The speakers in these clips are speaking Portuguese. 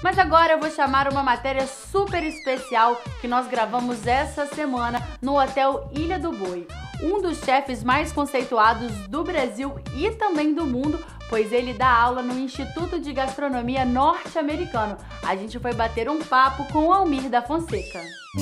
Mas agora eu vou chamar uma matéria super especial que nós gravamos essa semana no Hotel Ilha do Boi. Um dos chefes mais conceituados do Brasil e também do mundo, pois ele dá aula no Instituto de Gastronomia norte-americano. A gente foi bater um papo com o Almir da Fonseca.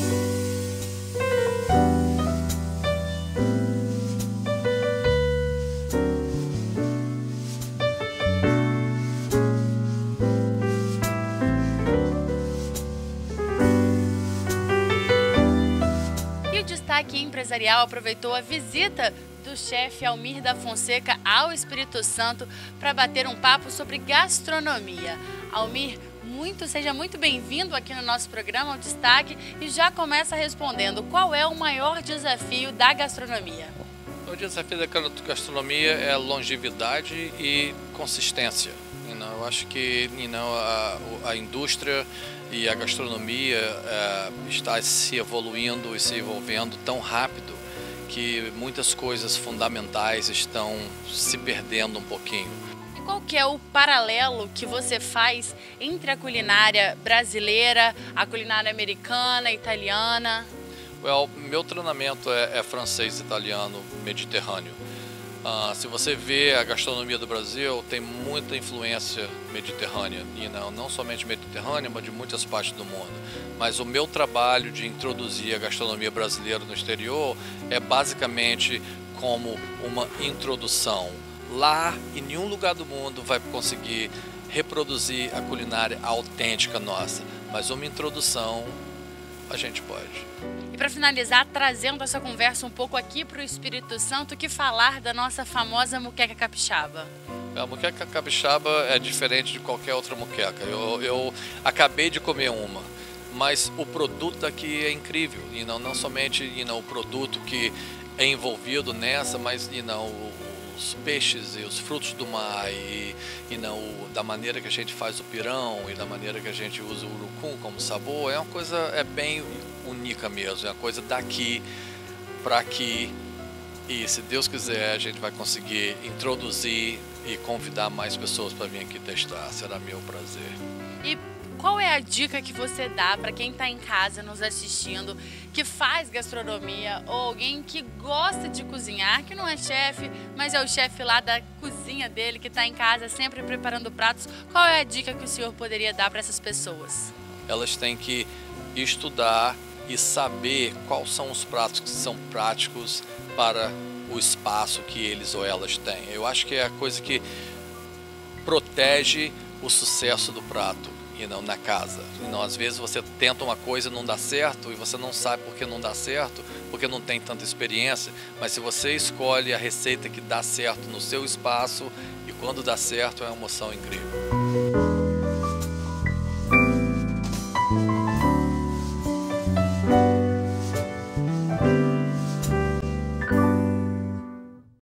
E o Destaque Empresarial aproveitou a visita do chefe Almir da Fonseca ao Espírito Santo para bater um papo sobre gastronomia. Almir, seja muito bem-vindo aqui no nosso programa, o Destaque, e já começa respondendo: qual é o maior desafio da gastronomia? O desafio da gastronomia é longevidade e consistência. Eu acho que a indústria e a gastronomia está se evoluindo e se envolvendo tão rápido que muitas coisas fundamentais estão se perdendo um pouquinho. E qual que é o paralelo que você faz entre a culinária brasileira, a culinária americana, italiana? Meu treinamento é francês, italiano, mediterrâneo. Se você vê a gastronomia do Brasil, tem muita influência mediterrânea, e não somente mediterrânea, mas de muitas partes do mundo. Mas o meu trabalho de introduzir a gastronomia brasileira no exterior é basicamente como uma introdução. Lá, em nenhum lugar do mundo vai conseguir reproduzir a culinária autêntica nossa, mas uma introdução a gente pode. E para finalizar, trazendo essa conversa um pouco aqui para o Espírito Santo, que falar da nossa famosa moqueca capixaba? A moqueca capixaba é diferente de qualquer outra moqueca. Eu acabei de comer uma, mas o produto daqui é incrível. E não somente o produto que é envolvido nessa, mas os peixes e os frutos do mar da maneira que a gente faz o pirão e da maneira que a gente usa o urucum como sabor, é uma coisa bem única mesmo, é uma coisa daqui para aqui, e se Deus quiser a gente vai conseguir introduzir e convidar mais pessoas para vir aqui testar, será meu prazer. E qual é a dica que você dá para quem está em casa nos assistindo, que faz gastronomia, ou alguém que gosta de cozinhar, que não é chefe, mas é o chefe lá da cozinha dele, que está em casa sempre preparando pratos? Qual é a dica que o senhor poderia dar para essas pessoas? Elas têm que estudar e saber quais são os pratos que são práticos para o espaço que eles ou elas têm. Eu acho que é a coisa que protege o sucesso do prato e não na casa. Às vezes você tenta uma coisa e não dá certo e você não sabe por que não dá certo, porque não tem tanta experiência, mas se você escolhe a receita que dá certo no seu espaço, e quando dá certo é uma emoção incrível.